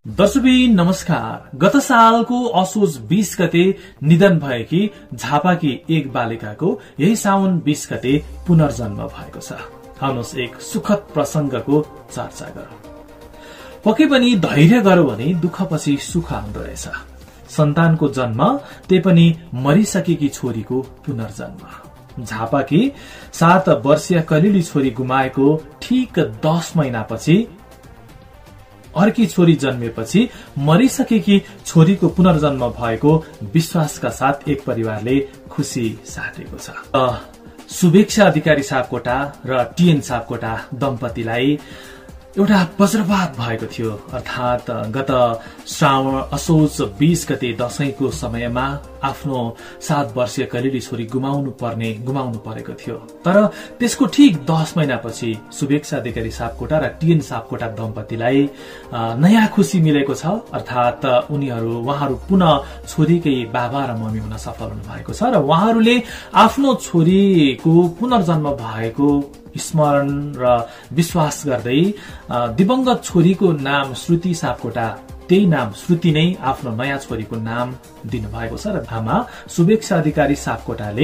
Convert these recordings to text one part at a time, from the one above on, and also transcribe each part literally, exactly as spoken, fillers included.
दर्शकबिन नमस्कार। गत सालको असोज बीस गते निधन भएकी झापाकी एक बालिकाको यही साउन बीस गते पुनर्जन्म भएको छ। आउनुहोस् एक सुखद प्रसंगको चर्चा गरौं। पक्कै पनि धैर्य गरौं भने दुःखपछि सुख आउँदो रहेछ। सन्तानको जन्म त्यही पनि मरिसकेकी छोरीको पुनर्जन्म। झापाकी सात वर्षीय कलिली छोरी गुमाएको ठीक दस महिनापछि अर्की छोरी जन्मेपछि मरिसकेकी छोरीको पुनर्जन्म भएको विश्वासका साथ एक परिवारले खुशी साटेको छ। शुभेच्छा अधिकारी सापकोटा र टीएन सापकोटा दम्पतिलाई एउटा वज्रपात भएको थियो। अर्थात गत श्रावण असोज बीस गते दशैंको समयमा आफ्नो सात वर्षीय कलिली छोरी गुमाउनु पर्ने गुमाउनु परेको थियो। तर त्यसको ठीक दस महिनापछि शुभेच्छा अधिकारी सापकोटा र टीएन सापकोटा दम्पतिलाई नयाँ खुशी मिलेको छ। अर्थात उनीहरू उहाँहरू पुनः छोरीकै बाबा र मम्मी हुन सफल हुनु भएको छ र उहाँहरूले आफ्नो छोरीको पुनर्जन्म भएको स्मरण र विश्वास गर्दै दिवंगत छोरीको नाम श्रुति सापकोटा, त्यही नाम श्रुति नै आफ्नो नयाँ छोरीको नाम दिनुभएको छ। र आमा शुभेच्छा अधिकारी सापकोटाले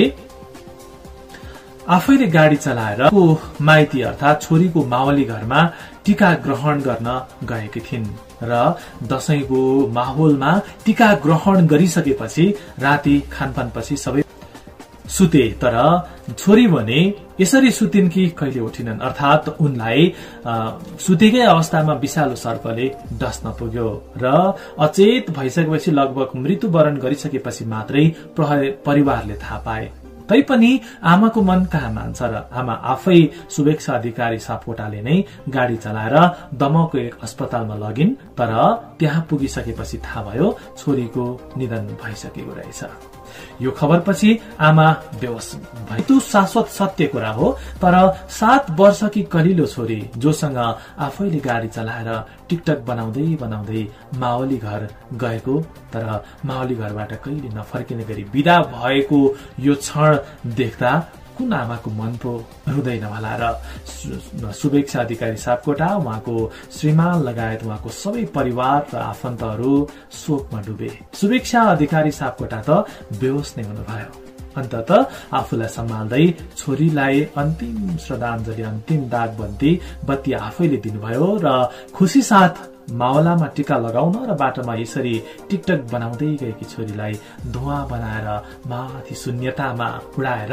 आफैले गाडी चलाएर माइती अर्थात छोरीको मावली घरमा टीका ग्रहण गर्न गएकी थिइन् र दशैंको माहौलमा टीका ग्रहण गरिसकेपछि राति खानपानपछि सबै सुते। तर छोरी भने यसरी सुतिन् कि कहिले उठिनन्। अर्थात उनलाई सुतेकै अवस्थामा विषालु सर्पले डस्न पुग्यो र अचेत भइसकेपछि लगभग मृत्युवरण गरिसकेपछि मात्रै परिवारले थाहा पाए। तैपनि आमाको मन कहाँ मान्छ र आमा आफै शुभेच्छा अधिकारी सापकोटाले नै गाडी चलाएर दमकको एक अस्पतालमा लगिन्। तर त्यहाँ पुगिसकेपछि थाहा भयो छोरीको निधन भइसकेको रहेछ। यो खबरपछि आमा बेहोस भए। त्यो शाश्वत सत्य कुरा हो। तर सात वर्षकी कलिलो छोरी जोसँग आफैले गाडी चलाएर टिकटक बनाउँदै बनाउँदै मावली घर गएको, तर मावली घरबाट कहिले नफर्किने गरी विदा भएको यो क्षण देख्दा कुन आमाको मन पो रुँदैन होला। र शुभेच्छा अधिकारी सापकोटा, उहाँको श्रीमान लगायत उहाँको सबै परिवार र आफन्तहरू शोकमा डुबे। शुभेच्छा अधिकारी सापकोटा त बेहोस नै हुनुभयो। अन्ततः आफूलाई सम्हाल्दै छोरीलाई अन्तिम श्रद्धाञ्जली, अन्तिम दागबत्ती बत्ती आफैले दिनुभयो र खुशी साथ मावलामा टीका लगाउन र बाटोमा यसरी टिकटक बनाउँदै गएकी छोरीलाई धुवा बनाएर माथि शून्यतामा उडाएर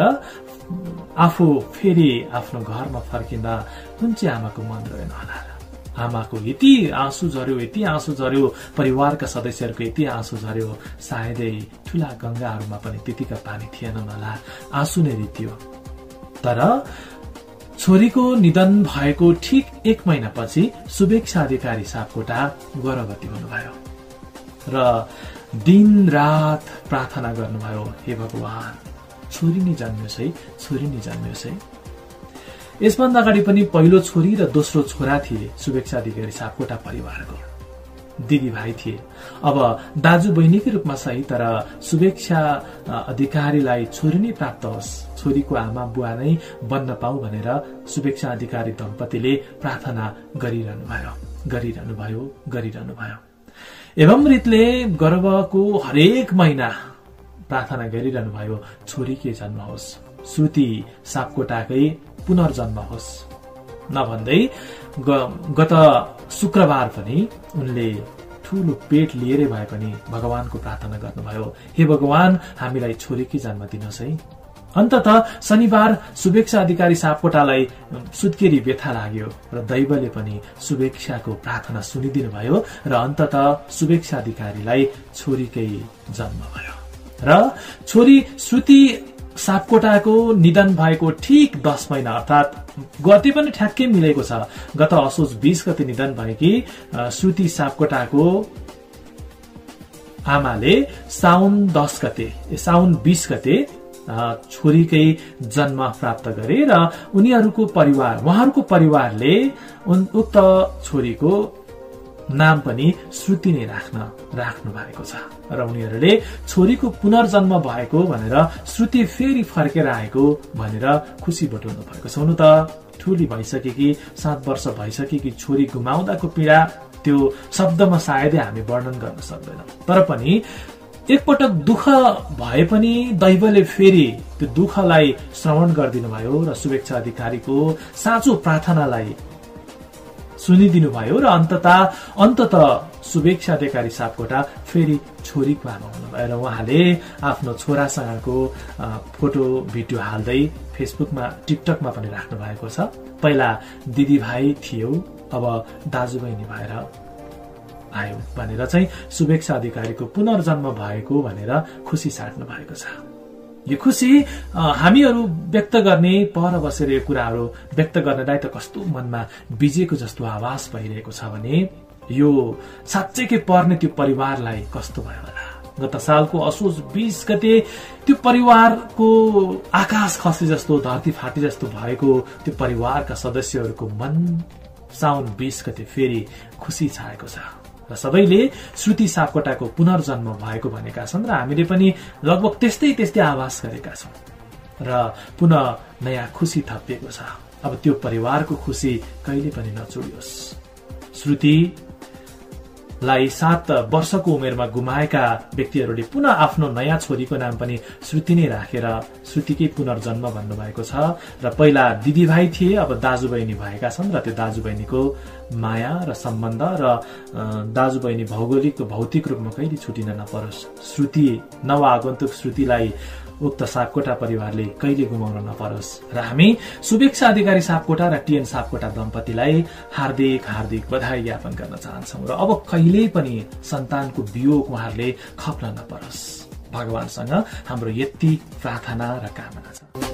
आफू फेरि आफ्नो घरमा फर्किँदा कुन चाहिँ आमाको मन रहेन होला। आमाको यति आँसु झर्यो, यति आँसु झर्यो, परिवारका सदस्यहरूको यति आँसु झर्यो, सायदै ठूला गंगाहरूमा पनि त्यतिका पानी थिएनन् होला, आँसु नै रित्यो। तर छोरीको निधन भएको ठीक एक महिनापछि शुभेच्छा अधिकारी सापकोटा गर्भवती हुनुभयो र दिन रात प्रार्थना गर्नुभयो, हे भगवान छोरी नै जन्मियोस् है, छोरी नै जन्मियोस् है। यसभन्दा अगाडि पनि पहिलो छोरी र दोस्रो छोरा थिए शुभेच्छा अधिकारी सापकोटा परिवारको। दिदी भाइ थिए, अब दाजु बहिनीकै रूपमा सही, तर शुभेच्छा अधिकारीलाई छोरी नै प्राप्त होस्, छोरीको आमा बुवा नै बन्न पाऊ भनेर शुभेच्छा अधिकारी दम्पतिले प्रार्थना गरिरहनु भयो गरिरहनु भयो गरिरहनु भयो। एवं रीतले गर्भको हरेक महिना प्रार्थना गरिरहनु भयो छोरीकै जन्म होस्, श्रुति सापकोटाकै पुनर्जन्म होस्। नभन्दै गत शुक्रबार पनि उनले ठूलो पेट लिएरै भए पनि भगवानको प्रार्थना गर्नुभयो, हे भगवान हामीलाई छोरीकै जन्म दिनुहोस् है। अन्ततः शनिबार शुभेच्छा अधिकारी सापकोटालाई सुत्केरी व्यथा लाग्यो र दैवले पनि शुभेच्छाको प्रार्थना सुनिदिनु भयो र अन्ततः शुभेच्छा अधिकारीलाई छोरीकै जन्म भयो र छोरी श्रुति सापकोटाको निधन भएको ठीक दस महिना अर्थात गते पनि ठ्याक्कै मिलेको छ। गत असोज बीस गते निधन भएकी श्रुति सापकोटाको आमाले साउन दस गते साउन बीस गते छोरीकै जन्म प्राप्त गरे र उनीहरूको परिवार उहाँहरूको परिवारले उक्त छोरीको नाम पनि श्रुति नै राख्न राख्नु भएको छ र उनीहरूले छोरीको पुनर्जन्म भएको भनेर श्रुति फेरि फर्केर आएको भनेर खुशी बटुल्नु भएको छ। हुनु त ठूली भइसकेकी सात वर्ष भइसकेकी छोरी गुमाउँदाको पीडा त्यो शब्दमा सायदै हामी वर्णन गर्न सक्दैनौँ। तर पनि एकपटक दुःख भए पनि दैवले फेरि त्यो दुःखलाई श्रवण गरिदिनु भयो र शुभेच्छा अधिकारीको साँचो प्रार्थनालाई सुनिदिनु भयो र अन्ततः अन्ततः शुभेच्छा अधिकारी सापकोटा फेरि छोरीको आमा हुनुभयो र उहाँले आफ्नो छोरासँगको फोटो भिडियो हाल्दै फेसबुकमा टिकटकमा पनि राख्नु भएको छ। पहिला दिदीभाइ थियौ, अब दाजुबहिनी भएर आयो भनेर चाहिँ शुभेच्छा अधिकारीको पुनर्जन्म भएको भनेर खुसी साट्नु भएको छ। यो खुसी हामीहरू व्यक्त गर्ने, पर बसेर यो कुराहरू व्यक्त गर्नलाई त कस्तो मनमा बिजेको जस्तो आवाज भइरहेको छ भने यो साँच्चैकै पर्ने त्यो परिवारलाई कस्तो भयो होला। गत सालको असोज बीस गते त्यो परिवारको आकाश खसे जस्तो, धरती फाटे जस्तो भएको त्यो परिवारका सदस्यहरूको मन साउन बीस गते फेरि खुसी छाएको छ र सबैले श्रुति सापकोटाको पुनर्जन्म भएको भनेका छन् र हामीले पनि लगभग त्यस्तै त्यस्तै आभास गरेका छौं र पुनः नयाँ खुसी थपिएको छ। अब त्यो परिवारको खुसी कहिले पनि नचुडियोस्। श्रुति लाई सात वर्षको उमेरमा गुमाएका व्यक्तिहरूले पुनः आफ्नो नयाँ छोरीको नाम पनि श्रुति नै राखेर श्रुतिकै पुनर्जन्म भन्नुभएको छ र पहिला दिदीभाइ थिए, अब दाजुबहिनी भएका छन् र त्यो दाजुबहिनीको माया र सम्बन्ध र दाजुबहिनी भौगोलिक भौतिक रूपमा कहिले छुटिन नपरोस्। श्रुति नवआगन्तुक श्रुतिलाई उक्त सापकोटा परिवारले कहिले गुमाउन नपरोस् र हामी शुभेच्छा अधिकारी सापकोटा र टीएन सापकोटा दम्पतिलाई हार्दिक हार्दिक बधाई ज्ञापन गर्न चाहन्छौं र अब कहिले पनि सन्तानको वियोग उहाँहरूले खप्न नपरोस्। भगवानसँग हाम्रो यति प्रार्थना र कामना छ।